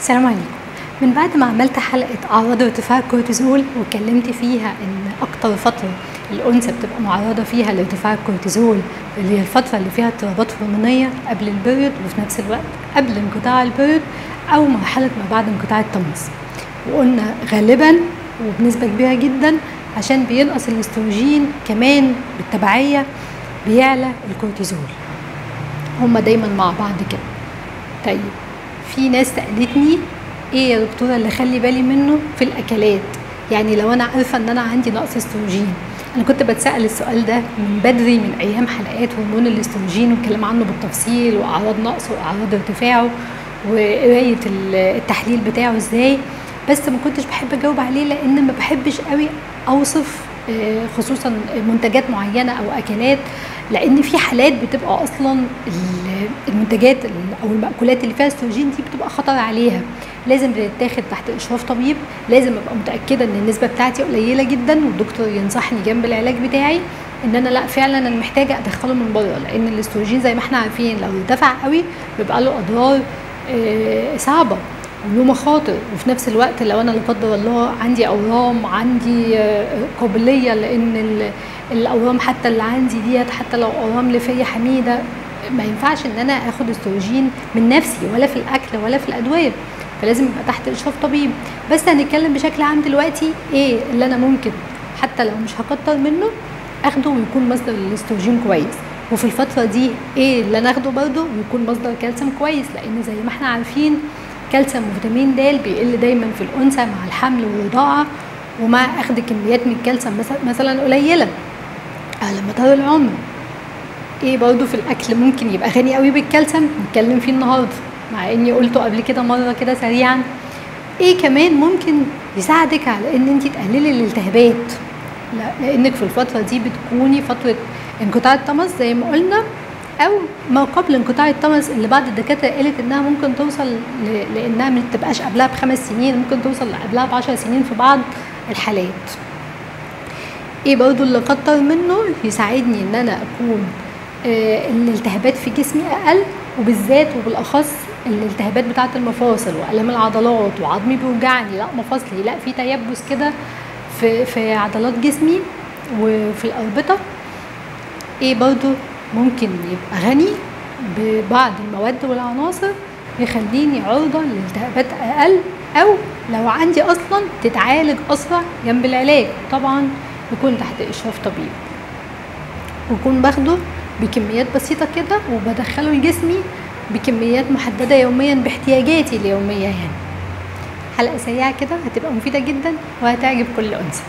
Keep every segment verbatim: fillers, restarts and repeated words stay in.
السلام عليكم. من بعد ما عملت حلقة أعراض ارتفاع الكورتيزول واتكلمت فيها إن أكتر فترة الأنثى بتبقى معرضة فيها لارتفاع الكورتيزول اللي هي الفترة اللي فيها اضطرابات هرمونية قبل البريود وفي نفس الوقت قبل انقطاع البريود أو مرحلة ما بعد انقطاع التمص، وقلنا غالبا وبنسبة كبيرة جدا عشان بينقص الاستروجين كمان بالتبعية بيعلى الكورتيزول، هما دايما مع بعض كده. طيب في ناس سألتني ايه يا دكتورة اللي خلي بالي منه في الاكلات، يعني لو انا عارفة ان انا عندي نقص استروجين. انا كنت بتسأل السؤال ده من بدري، من ايام حلقات هرمون الاستروجين والكلام عنه بالتفصيل واعراض نقصه واعراض ارتفاعه وقراية التحليل بتاعه ازاي، بس ما كنتش بحب اجاوب عليه لان ما بحبش قوي اوصف خصوصا منتجات معينة او اكلات، لان في حالات بتبقى اصلا المنتجات او المأكولات اللي فيها استروجين دي بتبقى خطر عليها، لازم تتاخد تحت اشراف طبيب، لازم ابقى متاكده ان النسبه بتاعتي قليله جدا والدكتور ينصحني جنب العلاج بتاعي ان انا لا فعلا انا محتاجه ادخله من بره، لان الاستروجين زي ما احنا عارفين لو ارتفع قوي بيبقى له اضرار صعبه وله مخاطر، وفي نفس الوقت لو انا لا قدر الله عندي اورام، عندي قابليه لان الاورام حتى اللي عندي ديت حتى لو اورام ليفيه حميده ما ينفعش ان انا اخد استروجين من نفسي ولا في الاكل ولا في الادويه، فلازم يبقى تحت اشراف طبيب. بس هنتكلم بشكل عام دلوقتي ايه اللي انا ممكن حتى لو مش هكتر منه اخده ويكون مصدر الاستروجين كويس، وفي الفتره دي ايه اللي انا اخده برده ويكون مصدر كالسيوم كويس، لان زي ما احنا عارفين كالسيوم وفيتامين د بيقل دايما في الانثى مع الحمل والرضاعه ومع اخذ كميات من الكالسيوم مثلا قليله على مدار العمر. ايه برضو في الاكل ممكن يبقى غني قوي بالكالسيوم نتكلم فيه النهارده، مع اني قلته قبل كده مره كده سريعا. ايه كمان ممكن يساعدك على ان انت تقللي الالتهابات، لا لانك في الفتره دي بتكوني فتره انقطاع التمص زي ما قلنا او ما قبل انقطاع التمص اللي بعض الدكاتره قالت انها ممكن توصل لانها ما تبقاش قبلها بخمس سنين، ممكن توصل قبلها بعشر سنين في بعض الحالات. ايه برضو اللي كتر منه يساعدني ان انا اكون آه الالتهابات في جسمي اقل، وبالذات وبالاخص الالتهابات بتاعه المفاصل والام العضلات وعظمي بيوجعني، لا مفاصلي لا في تيبس كده في في عضلات جسمي وفي الاربطه. ايه برضو ممكن يبقى غني ببعض المواد والعناصر يخليني عرضه لالتهابات اقل، او لو عندي اصلا تتعالج اسرع جنب العلاج، طبعا يكون تحت اشراف طبيب ويكون باخده بكميات بسيطه كده وبدخله لجسمي بكميات محدده يوميا باحتياجاتي اليوميه. يعني حلقه سريعه كده هتبقى مفيده جدا وهتعجب كل انثى.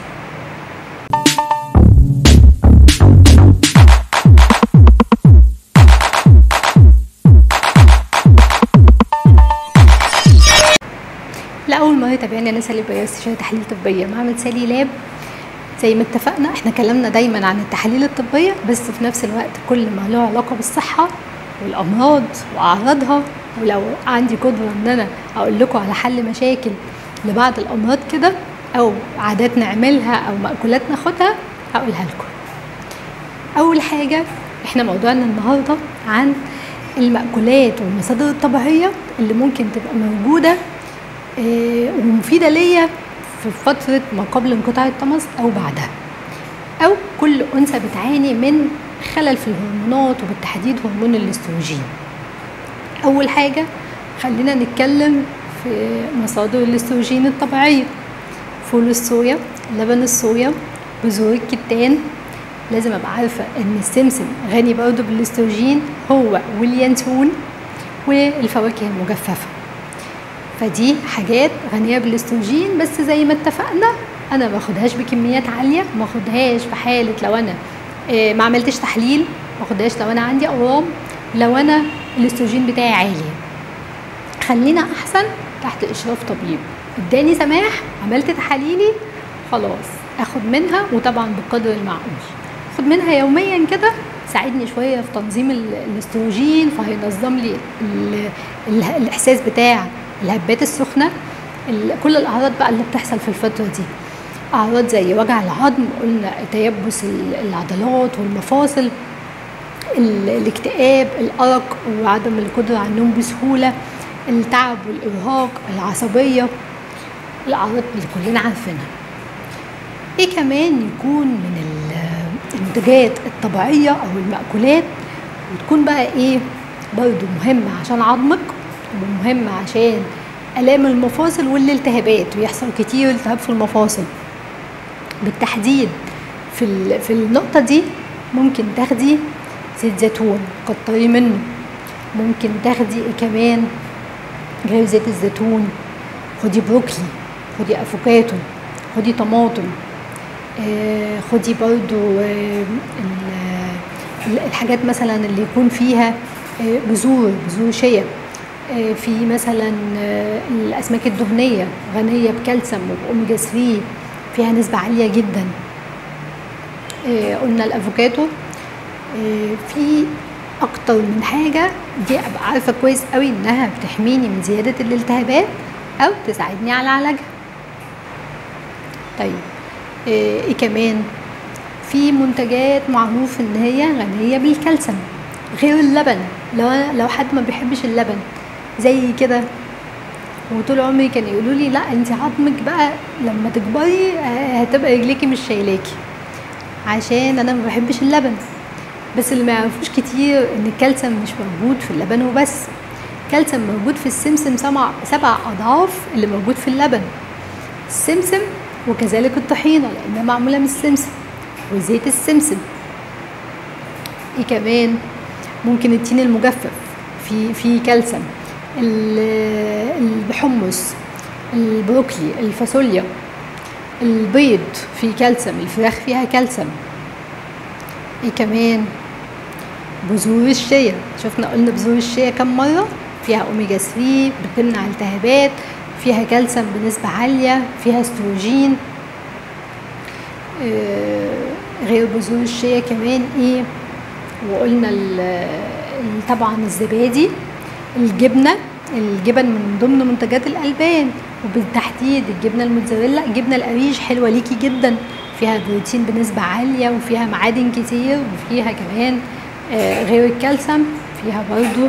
لأول مرة تابعني أنا سالي بياض استشاري تحاليل طبية معمل سالي لاب. زي ما اتفقنا احنا كلامنا دايما عن التحاليل الطبية، بس في نفس الوقت كل ما له علاقة بالصحة والأمراض وأعراضها، ولو عندي قدرة ان انا اقول لكم على حل مشاكل لبعض الأمراض كده أو عادات نعملها أو مأكولات ناخدها هقولها لكم. أول حاجة احنا موضوعنا النهاردة عن المأكولات والمصادر الطبيعية اللي ممكن تبقى موجودة ومفيدة ليا في فترة ما قبل انقطاع التمص أو بعدها، أو كل أنثى بتعاني من خلل في الهرمونات وبالتحديد هرمون الاستروجين. أول حاجة خلينا نتكلم في مصادر الاستروجين الطبيعية: فول الصويا، لبن الصويا، بذور الكتان. لازم أبقى عارفة إن السمسم غني برضه بالاستروجين هو واليانسون والفواكه المجففة، فدي حاجات غنيه بالاستروجين، بس زي ما اتفقنا انا ما باخدهاش بكميات عاليه، ما باخدهاش في حاله لو انا ما عملتش تحليل، ما باخدهاش لو انا عندي اورام، لو انا الاستروجين بتاعي عالي. خلينا احسن تحت اشراف طبيب اداني سماح، عملت تحاليلي خلاص اخد منها، وطبعا بالقدر المعقول اخد منها يوميا كده، ساعدني شويه في تنظيم الاستروجين، فهينظم لي الاحساس بتاع الهبات السخنه، كل الاعراض بقى اللي بتحصل في الفتره دي، اعراض زي وجع العظم، قلنا تيبس العضلات والمفاصل، الاكتئاب، الارق وعدم القدره على النوم بسهوله، التعب والارهاق، العصبيه، الاعراض اللي كلنا عارفينها. ايه كمان يكون من المنتجات الطبيعيه او المأكولات وتكون بقى ايه برضو مهمه عشان عظمك ومهمه عشان الام المفاصل والالتهابات، ويحصل كتير التهاب في المفاصل بالتحديد. في في النقطه دي ممكن تاخدي زيت زيتون، كتري منه. ممكن تاخدي ايه كمان غير زيت الزيتون؟ خدي بروكلي، خدي افوكاتو، خدي طماطم، آه خدي برضو آه الحاجات مثلا اللي يكون فيها آه بذور بذور شيا. آه في مثلا آه الاسماك الدهنيه غنيه بكالسيوم وبأوميجا ثلاثة، فيها نسبه عاليه جدا. آه قلنا الافوكاتو. آه في اكتر من حاجه دي ابقى عارفه كويس قوي انها بتحميني من زياده الالتهابات او تساعدني على علاجها. طيب ايه كمان؟ في منتجات معروف ان هي غنيه بالكالسيوم غير اللبن. لو لو حد ما بيحبش اللبن زي كده وطول عمري كانوا يقولوا لي لا انت عظمك بقى لما تكبري هتبقى رجليكي مش شايلاكي عشان انا ما بحبش اللبن. بس اللي ما يعرفوش كتير ان الكالسيوم مش موجود في اللبن وبس، الكالسيوم موجود في السمسم سبع سبع اضعاف اللي موجود في اللبن. السمسم وكذلك الطحينه لانها معموله من السمسم وزيت السمسم. ايه كمان؟ ممكن التين المجفف في في كالسيوم، الحمص، البروكلي، الفاصوليا، البيض فيه كالسيوم، الفراخ فيها كالسيوم. ايه كمان؟ بذور الشيا. شفنا قلنا بذور الشيا كم مره؟ فيها اوميجا ثلاثة، بتمنع التهابات، فيها كالسيوم بنسبه عاليه، فيها استروجين. آه غير بذور الشيا كمان ايه؟ وقلنا طبعا الزبادي، الجبنه. الجبن من ضمن منتجات الالبان وبالتحديد الجبنه الموتزاريلا. الجبنه القريش حلوه ليكي جدا، فيها بروتين بنسبه عاليه وفيها معادن كتير وفيها كمان آه غير الكالسيوم فيها برضو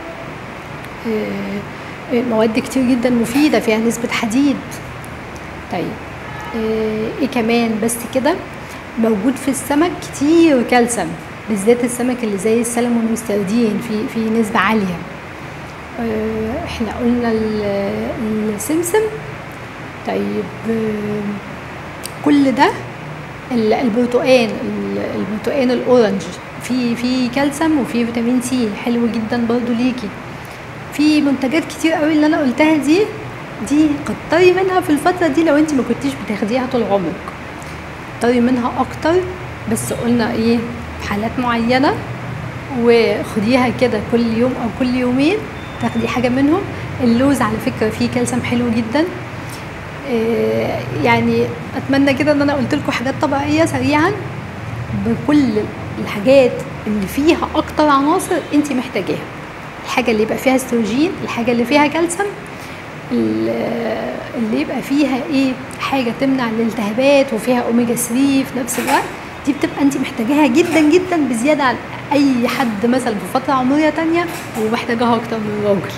آه مواد كتير جدا مفيده، فيها نسبه حديد. طيب آه ايه كمان؟ بس كده موجود في السمك كتير كالسيوم، بالذات السمك اللي زي السلمون والسردين في في نسبه عاليه. آه احنا قلنا السمسم. طيب آه كل ده. البرتقان، البرتقان الاورنج في في كالسيوم وفي فيتامين سي حلو جدا برضو ليكي. في منتجات كتير قوي اللي انا قلتها دي دي كتري منها في الفتره دي لو انت ما كنتيش بتاخديها طول عمرك، كتري منها اكتر. بس قلنا ايه؟ في حالات معينه، وخديها كده كل يوم او كل يومين تاخدي حاجه منهم. اللوز على فكره فيه كالسيوم حلو جدا. إيه يعني اتمنى كده ان انا قلت لكم حاجات طبيعيه سريعا بكل الحاجات اللي فيها اكتر عناصر انت محتاجاها. الحاجه اللي يبقى فيها استروجين، الحاجه اللي فيها كالسيوم، اللي يبقى فيها ايه حاجه تمنع الالتهابات وفيها اوميجا ثلاثة في نفس الوقت، دي بتبقى انت محتاجاها جدا جدا بزياده عن اي حد مثلا في فتره عمريه تانية ومحتاجاها اكتر من الراجل.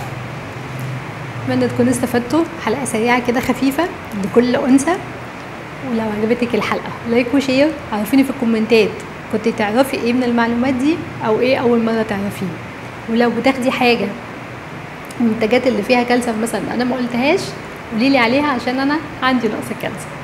اتمنى تكونوا استفدتوا. حلقه سريعه كده خفيفه لكل انثى. ولو عجبتك الحلقه لايك وشير. عرفيني في الكومنتات كنت تعرفي ايه من المعلومات دي او ايه اول مره تعرفيه. ولو بتاخدي حاجه المنتجات اللي فيها كالسيوم مثلا انا ما قلتهاش قوليلي عليها عشان انا عندي نقص كالسيوم.